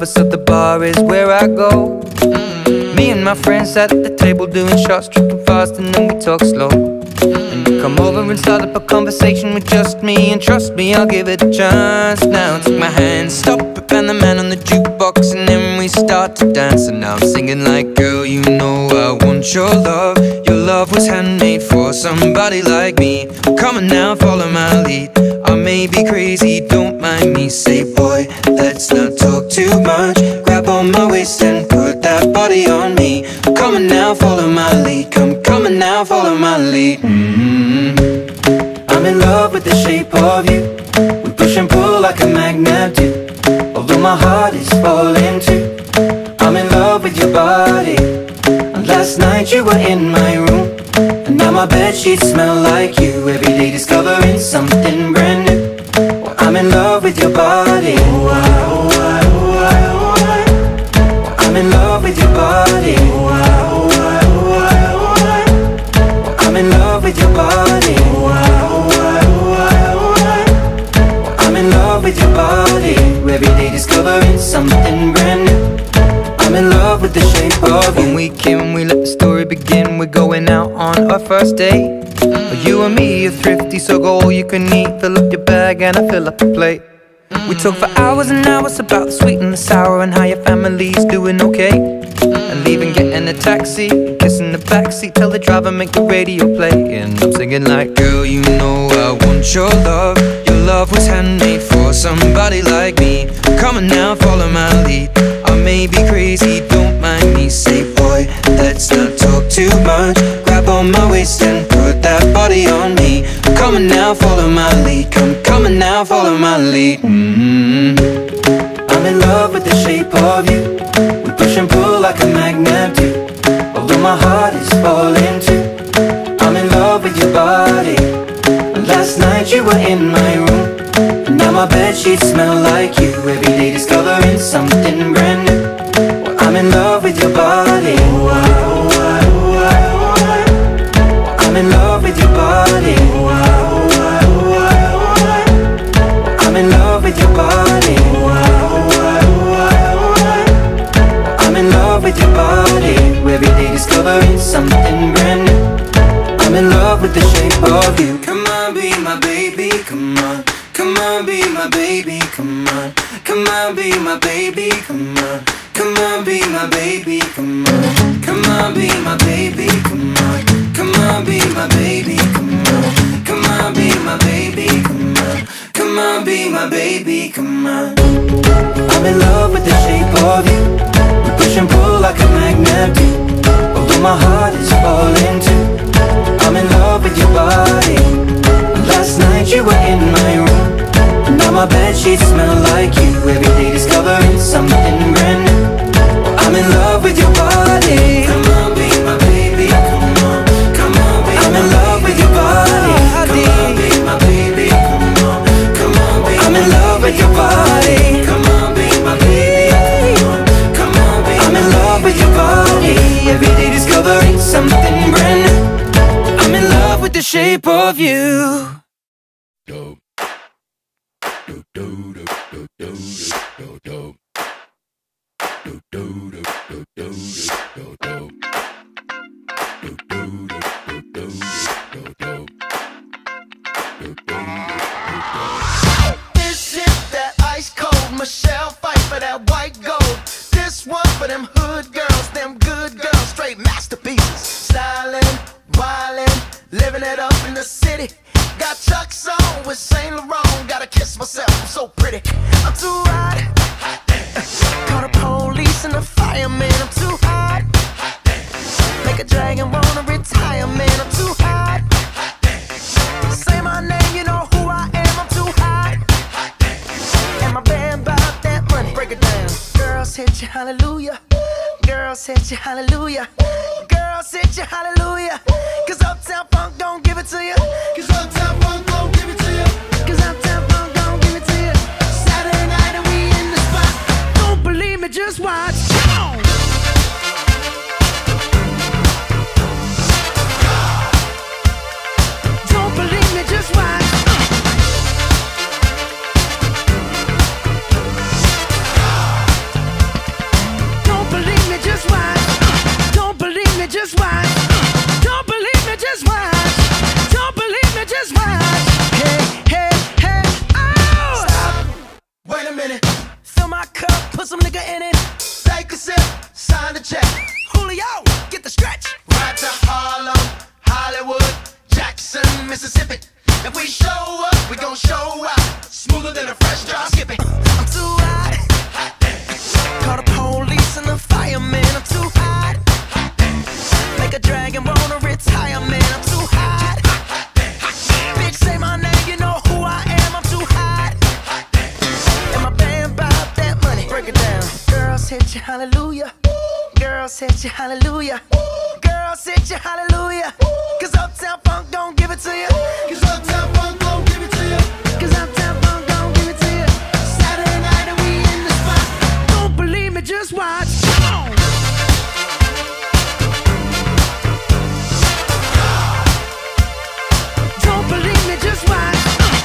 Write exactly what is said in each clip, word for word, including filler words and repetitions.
rubber, so the bar is where I go. Me and my friends at the table doing shots, tripping fast, and then we talk slow. And you come over and start up a conversation with just me, and trust me, I'll give it a chance. Now take my hand, stop it, and the man on the jukebox, and then we start to dance. And now I'm singing like, girl, you know I want your love. Your love was handmade for somebody like me. Come on now, follow my lead. I may be crazy, don't mind me. Say, boy, let's not talk too much. Grab on my waist and put that body on me. Come on now, follow my lead. Come, come on now, follow my lead. Mm-hmm. I'm in love with the shape of you. We push and pull like a magnet do. Although my heart is falling too, I'm in love with your body. And last night you were in my room, and now my bedsheets smell like you. Every day discovering something brand new. Well, I'm in love with your body. Oh, I, oh, I, oh, I, oh, I. Well, I'm in love with your body. Oh, I, oh, I, oh, I, oh, I. Well, I'm in love with your body. Oh, I, oh, I, oh, I, oh, I. Well, I'm in love with your body. Every day discovering something brand new. I'm in love with the shape of you. When we came, we let the story begin. We're going out on our first date. You and me are thrifty, so go all you can eat. Fill up your bag and I fill up the plate. We talk for hours and hours about the sweet and the sour, and how your family's doing okay. And leaving, getting a taxi, kissing the backseat, tell the driver make the radio play. And I'm singing like, girl, you know I want your love. Your love was handmade for somebody like me. Come on now, follow my lead. I may be crazy, don't mind me. Say, boy, let's not talk too much. Grab on my waist and put that body on me. Come on now, follow my lead. Come, come on now, follow my lead. Mm-hmm. I'm in love with the shape of you. We push and pull like a magnet do. Although my heart is falling too, I'm in love with your body. Last night you were in my room, and now my bedsheets smell like you. Every day discovering something brand new. Well, I'm in love with your body. Oh, I, oh, I, oh, I, oh, I. Well, I'm in love with your body. Oh, I, oh, I, oh, I, oh, I. Well, I'm in love with your body. Oh, I, oh, I, oh, I, oh, I. Well, I'm in love with your body. Every day discovering something brand new. I'm in love with the shape of you. Come on, be my baby, come on. Come on, be my baby, come on. Come on, be my baby, come on. Come on, be my baby, come on. Come on, be my baby, come on. Come on, be my baby, come on. Come on, be my baby, come on. Come on, be my baby, come on. I'm in love with the shape of you. We push and pull like a magnet do. Although my heart is falling too, I'm in love with your body. Last night you were in my room, and now my bedsheets smell like you. Every day discovering something brand new. Well, I'm in love with your body. Come on, be my baby, come on. Come on, be I'm in love with your body. Come on, be my baby, come on. Come on, be I'm in love with your body. Come on, be my baby, come on. Come on, be I'm in love with your body. Every day discovering something brand new. I'm in love with the shape of you. Do, do, do, do, do, do, do, do. Do, do, do, do, do, do, do. Do, do, do, do, do, do, do. Do, do, do, do. This is that ice cold Michelle fight for that white gold. This one for them hood girls, them good girls, straight masterpieces. Stylin', wildin', living it up in the city. Got Chuck's on with Saint Laurent. Gotta kiss myself, I'm so pretty. I'm too hot. Call the police and the fireman. I'm too hot. Make a dragon wanna retire, man. I'm too hot. Say my name, you know who I am. I'm too hot. And my band about that money. Break it down. Girls hit you, hallelujah. Girls hit you, hallelujah. Girls hit you, hallelujah. Cause Uptown Funk don't give it to you. Cause Uptown Funk don't give it to you. Cause Uptown Funk don't give it to you. Saturday night and we in the spot. Don't believe me, just watch. Come on. Don't believe me, just watch. just watch. Don't believe me, just watch. Don't believe me, just watch. Hey, hey, hey, oh! Stop. Wait a minute. Fill my cup, put some nigga in it. Take a sip, sign the check. Julio, get the stretch. Right to Harlem, Hollywood, Jackson, Mississippi. If we show up, we gon' show out. Smoother than a fresh drop skipping. I'm too hot. Hot damn. Call the police and the fireman. I'm too hot. Hot damn. Make a dragon wanna retire, man. I'm too hot. Hot damn. Bitch, say my name, you know who I am. I'm too hot. Hot damn. And my band bought that money. Break it down. Girls hit you, hallelujah. Girls hit you, hallelujah. Girls hit you, hallelujah. Cause Uptown Funk don't give it to you. Cause Uptown Funk don't give it to you. Cause Uptown Funk don't give it to you. Saturday night and we in the spot. Don't believe me, just watch. Come on. Don't believe me, just watch.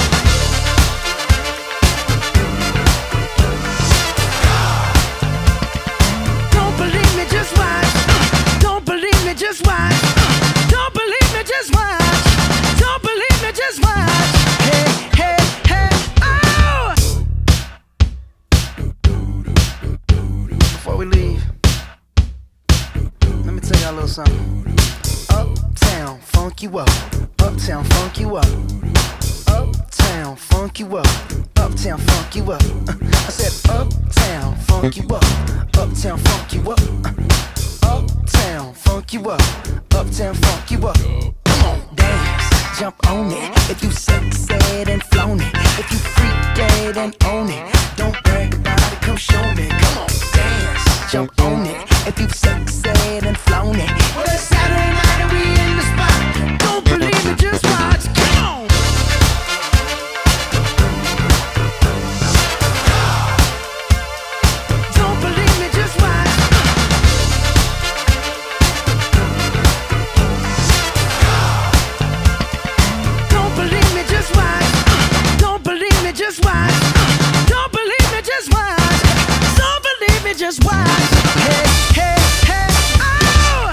Don't believe me, just watch. Don't believe me, just watch. Don't believe me, just watch. Don't believe me, just watch. Hey, hey, hey, oh! Before we leave, let me tell y'all a little something. Uptown, funk you up. Uptown, funk you up. Uptown, funk you up. Uptown, funk you up. I said uptown, funk you up. Uptown, funk you up. Uptown, funk you up. Uptown, funk you up. Come on, dance, jump on it. If you sexed and flown it, if you freak dead and own it, don't brag about it, come show me. Come on, dance, jump on it. If you sexed and flown it, well, it's Saturday night and we in the spot. Don't believe it, just watch. Come on. Don't believe me, just watch. Don't believe me, just watch. Don't believe me, just watch. Don't believe me, just watch. Don't believe me, just watch. Hey, hey, hey, oh!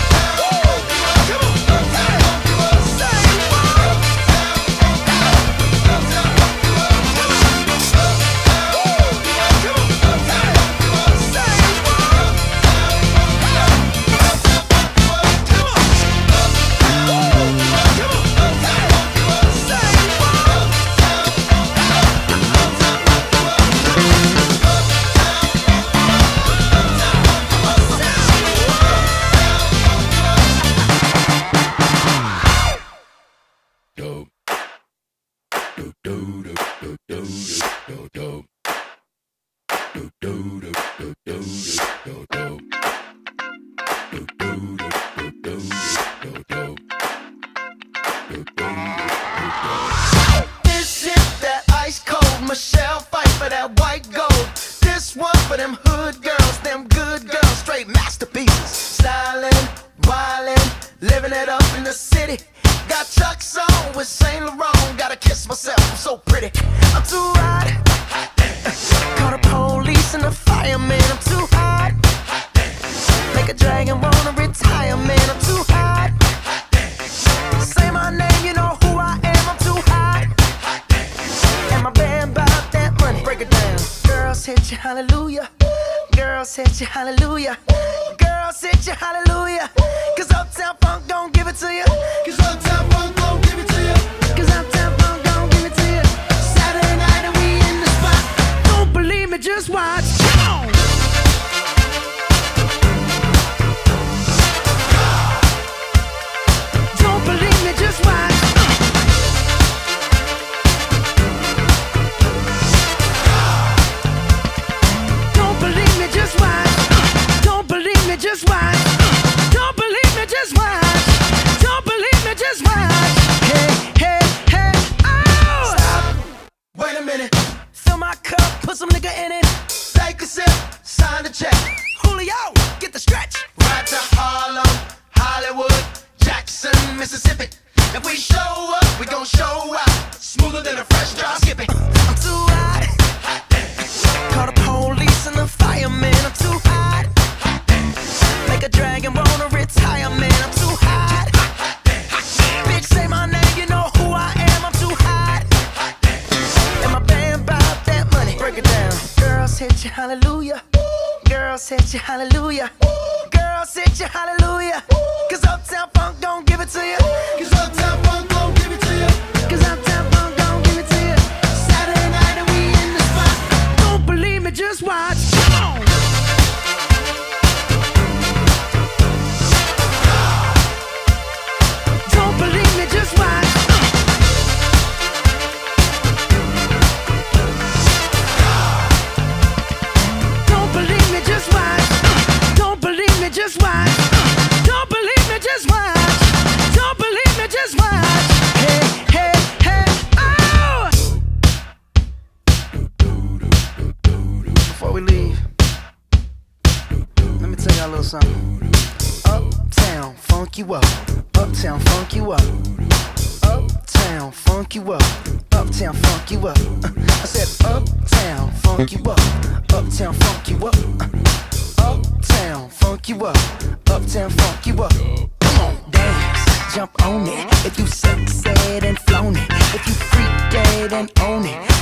Dope. Do do do do do do do. Do do do do do do do. Do do do do do do do. Do do do. This is that ice cold Michelle fight for that white gold. This one for them hood girls, them good girls, straight masterpieces. Stylin', wildin', living it up in the city. Got Chuck's on with Saint Laurent. Gotta kiss myself, I'm so pretty. I'm too hot. Call the police and the fireman. I'm too hot. Make a dragon wanna retire, man. I'm too hot. Say my name, you know who I am. I'm too hot. And my band bought that money. Break it down. Girls hit you, hallelujah. Girls hit you, hallelujah. Girls hit you, hallelujah. Cause Uptown Funk don't give it to you. Cause Uptown Funk don't give it to you. Cause Uptown Funk don't give it to you. Saturday night and we in the spot. Don't believe me, just watch. Come on. Don't believe me, just watch. Don't believe me, just watch. Don't believe me, just watch. Don't believe me, just watch. Don't believe me, just watch. Hey, hey, hey, oh! Stop. Wait a minute. Fill my cup, put some nigga in it. Take a sip, sign the check. Julio, get the stretch. Right to Harlem, Hollywood, Jackson, Mississippi. If we show up, we gon' show out. Smoother than a fresh drop skipping. I'm too hot. Hot damn. Call the police and the fireman. I'm too hot. Hot damn. Make a dragon wanna retire, man. Girls hit you hallelujah. Girls hit you hallelujah. Cause Uptown Funk don't give it to you. Cause Uptown Funk don't give it to you. Cause Uptown Funk don't give it to you. Saturday night and we in the spot. Don't believe me, just watch. Come on. Don't believe me, just watch. Don't believe me, just watch. Don't believe me, just watch. Don't believe me, just watch. Don't believe me, just watch. Hey, hey, hey, oh! Before we leave, let me tell y'all a little something. Uptown, funk you up. Uptown, funk you up. Uptown, funk you up. Uptown, funk you up. Uh, I said uptown, funk you up. Uptown, funk you up. Uh, uptown, funk you up. Uptown, funk you up. Come on, dance, jump on it. If you suck, said and flown it. If you freak dead and own it.